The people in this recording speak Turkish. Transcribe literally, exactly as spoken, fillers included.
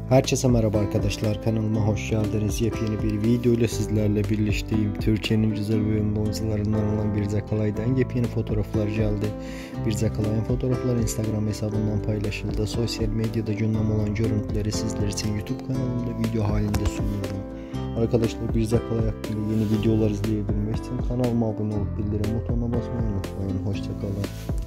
Herkese merhaba arkadaşlar, kanalıma hoş geldiniz. Yepyeni bir video ile sizlerle birleştiğim Türkiye'nin güzel ve ünlü oyuncularından olan Birce Kalay'dan yepyeni fotoğraflar geldi. Birce Kalay'ın fotoğrafları Instagram hesabından paylaşıldı. Sosyal medyada gündem olan görüntüleri sizler için YouTube kanalımda video halinde sunuyorum. Arkadaşlar, Birce Kalay hakkında yeni videolar izleyebilmek için kanalıma abone olup bildirim butonuna basmayı unutmayın. Hoşça kalın.